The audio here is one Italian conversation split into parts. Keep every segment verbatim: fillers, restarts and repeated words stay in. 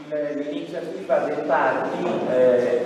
L'iniziativa del Parti eh,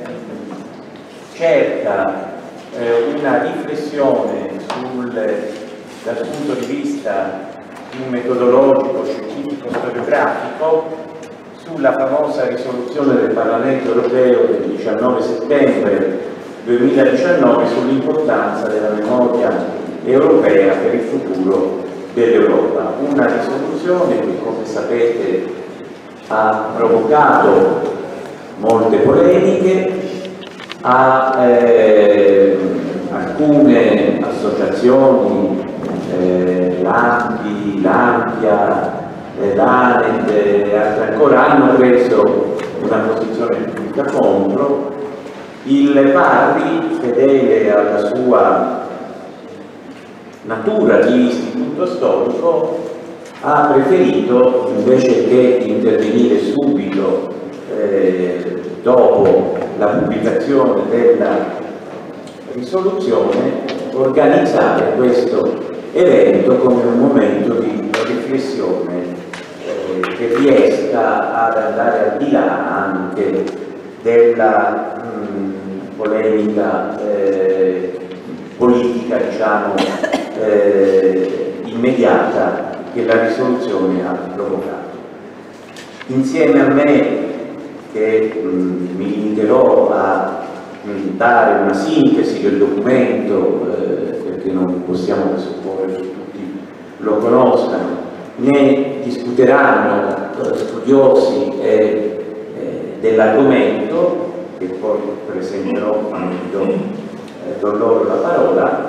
cerca eh, una riflessione sul, dal punto di vista più metodologico, scientifico, storiografico sulla famosa risoluzione del Parlamento europeo del diciannove settembre duemiladiciannove sull'importanza della memoria europea per il futuro dell'Europa. Una risoluzione che, come sapete, ha provocato molte polemiche, ha eh, alcune associazioni, eh, l'Ampi, l'Ampia, eh, l'Anet e altre ancora hanno preso una posizione pubblica contro. Il Parri, fedele alla sua natura di istituto storico, ha preferito, invece che intervenire subito eh, dopo la pubblicazione della risoluzione, organizzare questo evento come un momento di riflessione eh, che riesca ad andare al di là anche della mh, polemica eh, politica, diciamo, eh, immediata che la risoluzione ha provocato. Insieme a me, che mh, mi limiterò a mh, dare una sintesi del documento, eh, perché non possiamo presupporre che tutti lo conoscano, ne discuteranno eh, studiosi eh, eh, dell'argomento, che poi presenterò quando do, eh, do loro la parola,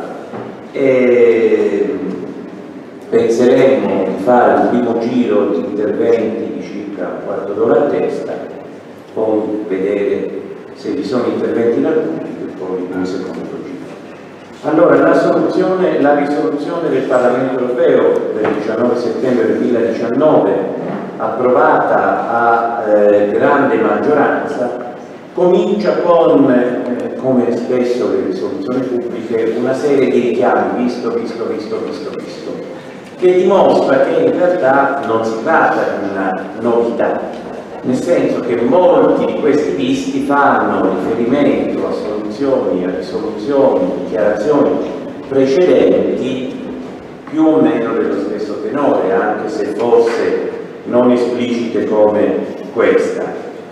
e penseremo di fare un primo giro di interventi di circa un quarto d'ora a testa, poi vedere se vi sono interventi dal pubblico e poi un secondo giro. Allora, la, soluzione, la risoluzione del Parlamento europeo del diciannove settembre duemiladiciannove, approvata a eh, grande maggioranza, comincia con, eh, come spesso le risoluzioni pubbliche, una serie di richiami visto, visto, visto, visto, visto, che dimostra che in realtà non si tratta di una novità, nel senso che molti di questi visti fanno riferimento a soluzioni, a risoluzioni, dichiarazioni precedenti più o meno dello stesso tenore, anche se forse non esplicite come questa.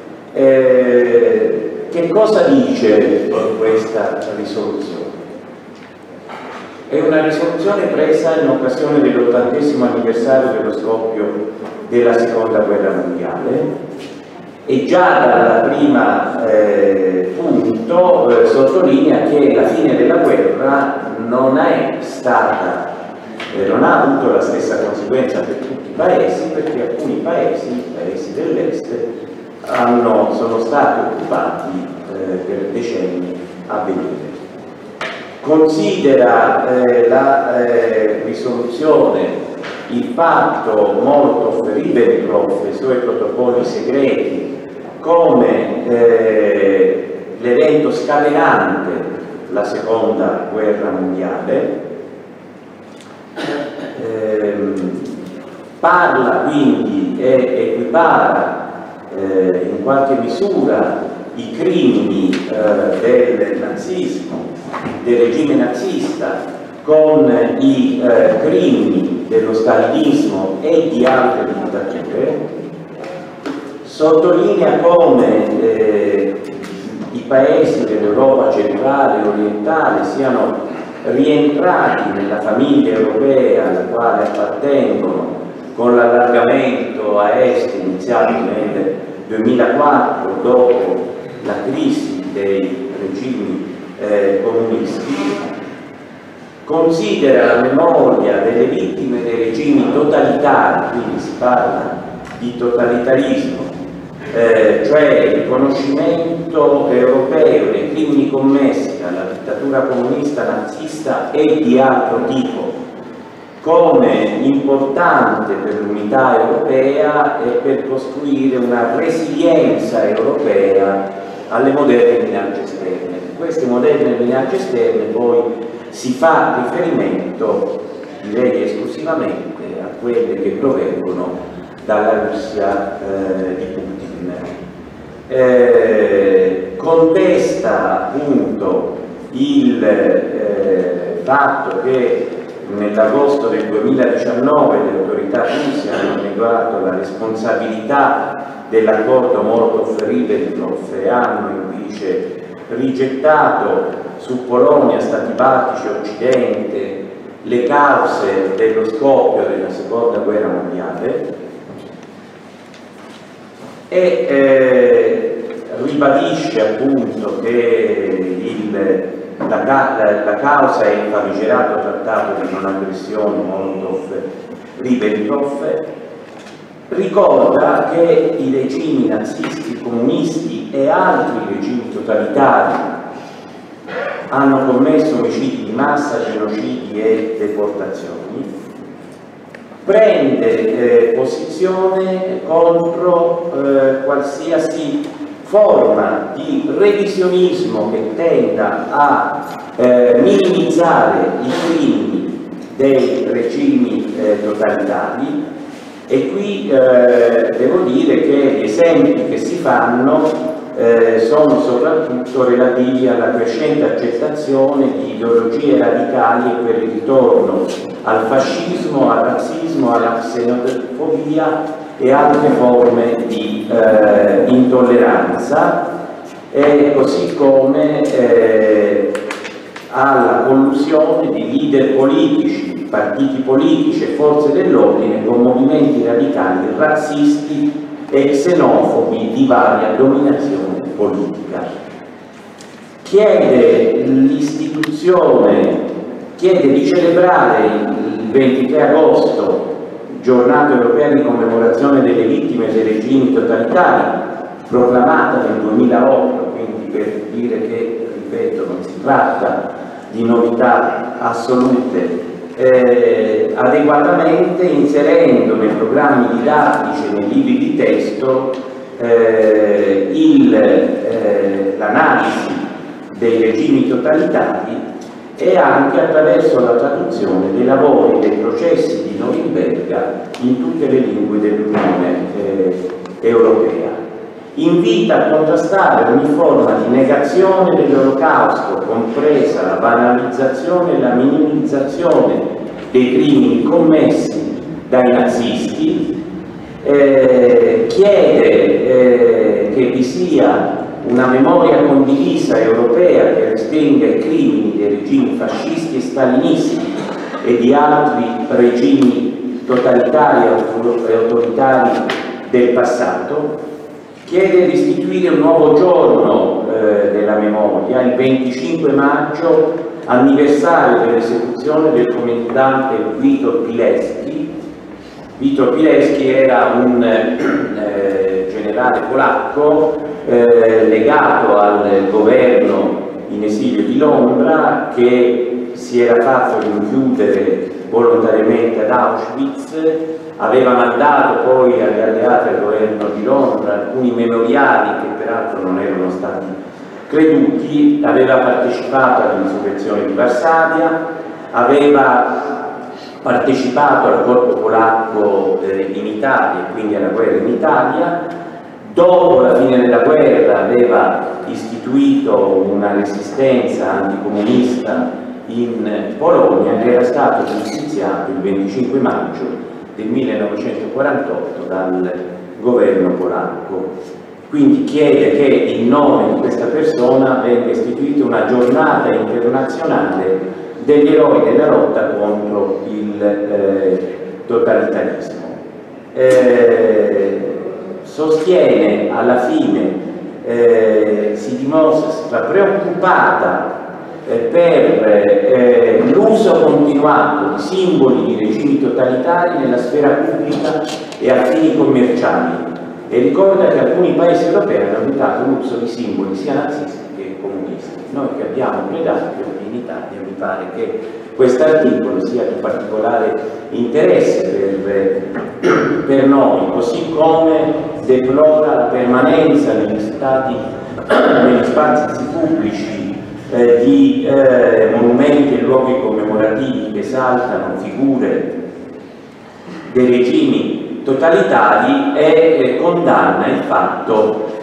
Eh, che cosa dice questa risoluzione? È una risoluzione presa in occasione dell'ottantesimo anniversario dello scoppio della seconda guerra mondiale, e già dal primo eh, punto eh, sottolinea che la fine della guerra non è stata, eh, non ha avuto la stessa conseguenza per tutti i paesi, perché alcuni paesi, i paesi dell'est, hanno, sono stati occupati eh, per decenni a venire. Considera eh, la eh, risoluzione il fatto molto Ribbentrop e i suoi protocolli segreti come eh, l'evento scatenante la seconda guerra mondiale, eh, parla quindi e equipara eh, in qualche misura i crimini eh, del nazismo, del regime nazista, con i eh, crimini dello stalinismo e di altre dittature. Sottolinea come eh, i paesi dell'Europa centrale e orientale siano rientrati nella famiglia europea alla quale appartengono con l'allargamento a est iniziato nel duemilaquattro dopo la crisi dei regimi eh, comunisti. Considera la memoria delle vittime dei regimi totalitari, quindi si parla di totalitarismo, eh, cioè il riconoscimento europeo dei crimini commessi dalla dittatura comunista, nazista e di altro tipo, come importante per l'unità europea e per costruire una resilienza europea alle moderne minacce esterne. Queste moderne minacce esterne poi si fa riferimento, direi esclusivamente, a quelle che provengono dalla Russia eh, di Putin. eh, contesta appunto il eh, fatto che nell'agosto del duemiladiciannove le autorità russe hanno negato la responsabilità dell'accordo Molotov-Ribbentrop e hanno invece rigettato su Polonia, Stati Baltici e Occidente le cause dello scoppio della seconda guerra mondiale e eh, ribadisce appunto che il, la, la, la causa è il famigerato trattato di non aggressione Molotov-Ribbentrop. Ricorda che i regimi nazisti, comunisti e altri regimi totalitari hanno commesso omicidi di massa, genocidi e deportazioni, prende eh, posizione contro eh, qualsiasi forma di revisionismo che tenda a eh, minimizzare i crimini dei regimi eh, totalitari. E qui eh, devo dire che gli esempi che si fanno eh, sono soprattutto relativi alla crescente accettazione di ideologie radicali e per il ritorno al fascismo, al razzismo, alla xenofobia e altre forme di eh, intolleranza, e così come eh, alla collusione di leader politici, partiti politici e forze dell'ordine con movimenti radicali razzisti e xenofobi di varia dominazione politica. Chiede l'istituzione, chiede di celebrare il ventitré agosto, giornata europea di commemorazione delle vittime dei regimi totalitari, proclamata nel duemilaotto, quindi per dire che, ripeto, non si tratta di novità assolute. Eh, adeguatamente inserendo nei programmi didattici e nei libri di testo eh, eh, l'analisi dei regimi totalitari e anche attraverso la traduzione dei lavori dei processi di Norimberga in tutte le lingue dell'Unione eh, Europea. Invita a contrastare ogni forma di negazione dell'Olocausto, compresa la banalizzazione e la minimizzazione dei crimini commessi dai nazisti, eh, chiede eh, che vi sia una memoria condivisa europea che restringa i crimini dei regimi fascisti e stalinisti e di altri regimi totalitari e autoritari del passato. Chiede di istituire un nuovo giorno eh, della memoria, il venticinque maggio, anniversario dell'esecuzione del comandante Witold Pilecki. Witold Pilecki era un eh, generale polacco eh, legato al governo in esilio di Londra, che si era fatto rinchiudere volontariamente ad Auschwitz. Aveva mandato poi agli alleati al governo di Londra alcuni memoriali che peraltro non erano stati creduti, aveva partecipato all'insurrezione di Varsavia, aveva partecipato al corpo polacco eh, in Italia, quindi alla guerra in Italia. Dopo la fine della guerra aveva istituito una resistenza anticomunista in Polonia ed era stato giustiziato il venticinque maggio del millenovecentoquarantotto dal governo polacco. Quindi chiede che in nome di questa persona venga istituita una giornata internazionale degli eroi della lotta contro il eh, totalitarismo. Eh, sostiene alla fine, eh, si dimostra preoccupata eh, per eh, l'uso continuato di simboli di regimi totalitari nella sfera pubblica e a fini commerciali, e ricorda che alcuni paesi europei hanno adottato l'uso di simboli sia nazisti che comunisti. Noi che abbiamo plenario in Italia, mi pare che questo articolo sia di particolare interesse per, per noi, così come deplora la permanenza negli, stati, negli spazi pubblici eh, di eh, monumenti e luoghi commemorativi che esaltano figure dei regimi totalitari, e eh, condanna il fatto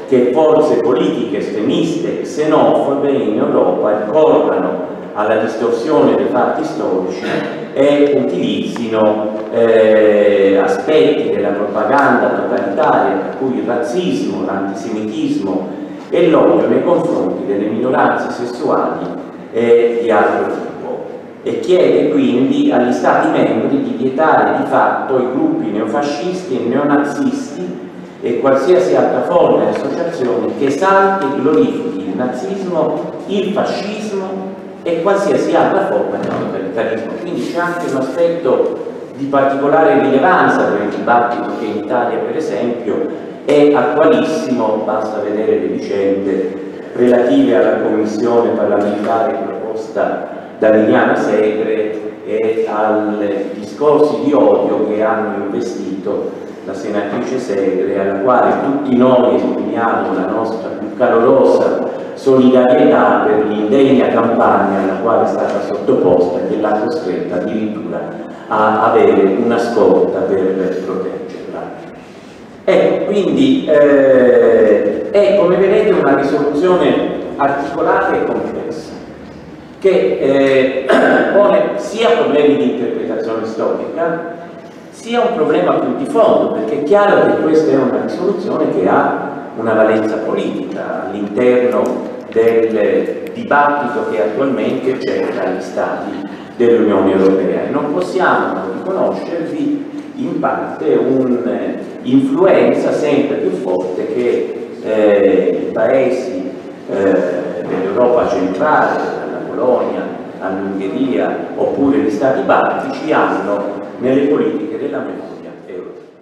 che forze politiche estremiste xenofobe in Europa ricorrano alla distorsione dei fatti storici e utilizzino eh, aspetti della propaganda totalitaria, per cui il razzismo, l'antisemitismo e l'odio nei confronti delle minoranze sessuali e di altro tipo, e chiede quindi agli Stati membri di vietare di fatto i gruppi neofascisti e neonazisti e qualsiasi altra forma di associazione che esalti e glorifichi il nazismo, il fascismo e qualsiasi altra forma di totalitarismo. Quindi c'è anche un aspetto di particolare rilevanza per il dibattito che in Italia, per esempio, è attualissimo, basta vedere le vicende relative alla commissione parlamentare proposta da Liliana Segre e ai discorsi di odio che hanno investito la senatrice Segre, alla quale tutti noi esprimiamo la nostra più calorosa solidarietà per l'indegna campagna alla quale è stata sottoposta e che l'ha costretta addirittura a avere una scorta per proteggerla. Ecco, quindi eh, è, come vedete, una risoluzione articolata e complessa che eh, pone sia problemi di interpretazione storica sia un problema più di fondo, perché è chiaro che questa è una risoluzione che ha una valenza politica all'interno del dibattito che attualmente c'è tra gli Stati dell'Unione Europea, e non possiamo non riconoscervi in parte un'influenza sempre più forte che eh, i paesi eh, dell'Europa centrale, dalla Polonia all'Ungheria oppure gli Stati baltici, hanno nelle politiche della memoria europea.